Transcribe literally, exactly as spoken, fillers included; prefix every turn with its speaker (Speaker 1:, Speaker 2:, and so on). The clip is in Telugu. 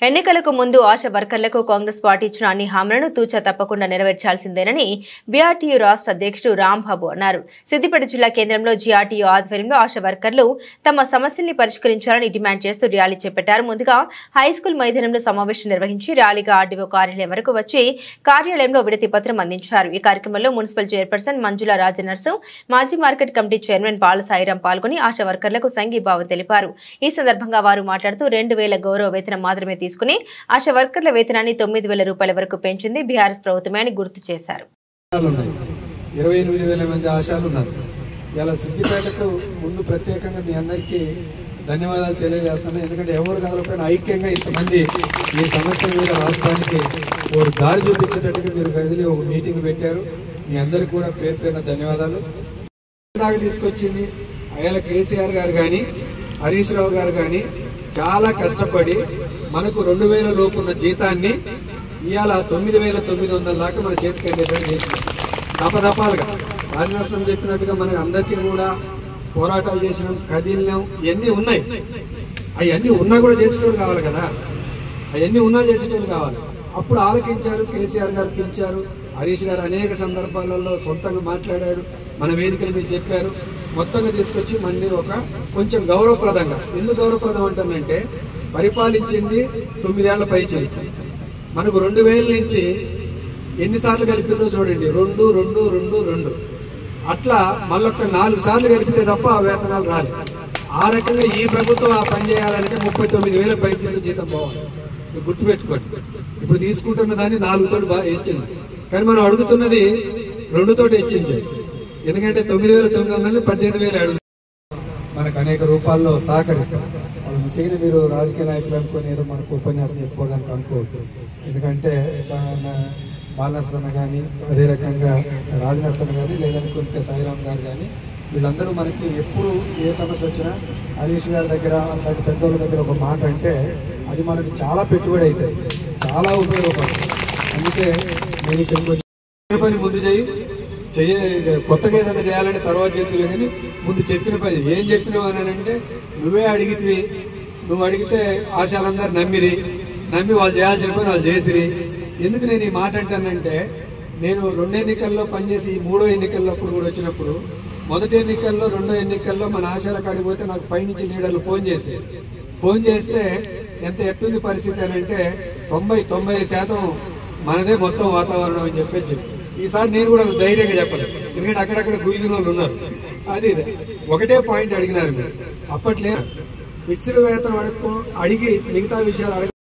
Speaker 1: ఎన్నికలకు ముందు ఆశా వర్కర్లకు కాంగ్రెస్ పార్టీ ఇచ్చిన అన్ని హామీలను తూచా తప్పకుండా నెరవేర్చాల్సిందేనని బీఆర్టీయూ రాష్ట్ర అధ్యక్షుడు రాంబాబు అన్నారు. సిద్దిపేట జిల్లా కేంద్రంలో జీఆర్టీయూ ఆధ్వర్యంలో ఆశా వర్కర్లు తమ సమస్యల్ని పరిష్కరించాలని డిమాండ్ చేస్తూ ర్యాలీ చేపట్టారు. ముందుగా హైస్కూల్ మైదానంలో సమావేశం నిర్వహించి ర్యాలీగా ఆర్డీఓ కార్యాలయం వరకు వచ్చి కార్యాలయంలో విడతి పత్రం అందించారు. ఈ కార్యక్రమంలో మున్సిపల్ చైర్పర్సన్ మంజుల రాజనర్సు, మాజీ మార్కెట్ కమిటీ చైర్మన్ బాలసాయిరాం పాల్గొని ఆశా వర్కర్లకు సంఘీభావం తెలిపారు. ఈ సందర్భంగా వారు మాట్లాడుతూ రెండు వేల గౌరవ వేతనం మాత్రమే తీసుకుని ఆశా వర్కర్ల వేతనాన్ని తొమ్మిది వేల రూపాయల వరకు పెంచింది బీఆర్ఎస్ ప్రభుత్వమే అని గుర్తు చేశారు.
Speaker 2: ఇరవై ఎనిమిది వేల మంది ఆశాలు ఉన్నారు. ఇలా సిద్దిపేటకు ముందు ప్రత్యేకంగా మీ అందరికీ ధన్యవాదాలు తెలియజేస్తున్నాను. ఎందుకంటే ఎవరు కదలకపోయినా ఐక్యంగా ఇంతమంది ఈ సమస్య మీద రాష్ట్రానికి ఒక దారి చూపించేటట్టుగా మీరు కదిలి ఒక మీటింగ్ పెట్టారు. మీ అందరికీ కూడా పేరు పేరున ధన్యవాదాలు. దాకా తీసుకొచ్చింది అయ్యాల కేసీఆర్ గారు కానీ హరీష్ రావు గారు కానీ చాలా కష్టపడి మనకు రెండు వేల లోపు ఉన్న జీతాన్ని ఇవాళ తొమ్మిది వేల తొమ్మిది వందల దాకా మన చేతికి వెళ్ళేటట్టు చేసినాం. దపదపాలుగా రాజనరసం చెప్పినట్టుగా మనకు అందరికీ కూడా పోరాటాలు చేసినాం, కదిలినాం. ఇవన్నీ ఉన్నాయి. అవన్నీ ఉన్నా కూడా చేసేటోడు కావాలి కదా. అవన్నీ ఉన్నా చేసేటోడు కావాలి. అప్పుడు ఆలకించారు, కేసీఆర్ గారు పిలిచారు, హరీష్ గారు అనేక సందర్భాలలో సొంతంగా మాట్లాడాడు, మన వేదికల మీద చెప్పారు. మొత్తంగా తీసుకొచ్చి మళ్ళీ ఒక కొంచెం గౌరవప్రదంగా, ఎందుకు గౌరవప్రదం అంటానంటే పరిపాలించింది తొమ్మిదేళ్ల పైచి మనకు రెండు వేల నుంచి ఎన్నిసార్లు కలిపిందో చూడండి, రెండు రెండు రెండు రెండు అట్లా మళ్ళొక్క నాలుగు సార్లు కలిపితే తప్ప ఆ వేతనాలు రాలి. ఆ రకంగా ఈ ప్రభుత్వం ఆ పని చేయాలంటే ముప్పై తొమ్మిది వేల పైచి జీతం పోవాలి. గుర్తుపెట్టుకోండి. ఇప్పుడు తీసుకుంటున్న దాన్ని నాలుగుతోటి బాగా హెచ్చింది, కానీ మనం అడుగుతున్నది రెండుతోటి హెచ్చించాలి. ఎందుకంటే తొమ్మిది వేల తొమ్మిది వందలు పద్దెనిమిది వేలు అడుగు మనకు అనేక రూపాల్లో సహకరిస్తారు. వాళ్ళు ముఖ్యంగా మీరు రాజకీయ నాయకులు అనుకుని ఏదో మనకు ఉపన్యాసం చెప్పుకోవడానికి అనుకోవద్దు. ఎందుకంటే బాలనరసన్న కానీ, అదే రకంగా రాజనరసన్న కానీ, లేదనుకుంటే సాయిరాం గారు కానీ, వీళ్ళందరూ మనకి ఎప్పుడు ఏ సమస్య వచ్చినా హరీష్ గారి దగ్గర అలాంటి పెద్దోళ్ళ దగ్గర ఒక మాట అంటే అది మనకు చాలా పెట్టుబడి అవుతుంది, చాలా ఉపయోగపడుతుంది. అందుకే నేను ఇక్కడ పని ముందు చేయి చెయ్య కొత్తగా ఏదైనా చేయాలంటే తర్వాత చెప్తులే, కానీ ముందు చెప్పిన పని ఏం చెప్పినావు అని అంటే నువ్వే అడిగితే, నువ్వు అడిగితే ఆశాలందరూ నమ్మిరి, నమ్మి వాళ్ళు చేయాల్సిన పని వాళ్ళు చేసిరి. ఎందుకు నేను ఈ మాట అంటానంటే, నేను రెండు ఎన్నికల్లో పనిచేసి ఈ మూడో ఎన్నికల్లో కూడా వచ్చినప్పుడు, మొదటి ఎన్నికల్లో రెండో ఎన్నికల్లో మన ఆశాల కాడికి పోతే నాకు పైనుంచి లీడర్లు ఫోన్ చేసి ఫోన్ చేస్తే ఎంత ఎట్టుంది పరిస్థితి అని అంటే తొంభై తొంభై శాతం మనదే మొత్తం వాతావరణం అని చెప్పేసి చెప్పి ఈసారి నేను కూడా ధైర్యంగా చెప్పలేదు. ఎందుకంటే అక్కడక్కడ గురిగిన వాళ్ళు ఉన్నారు. అది ఒకటే పాయింట్ అడిగినారు మీరు. అప్పట్లో ఫిక్స్డ్ వేతనం అడుగు అడిగి మిగతా విషయాలు అడగ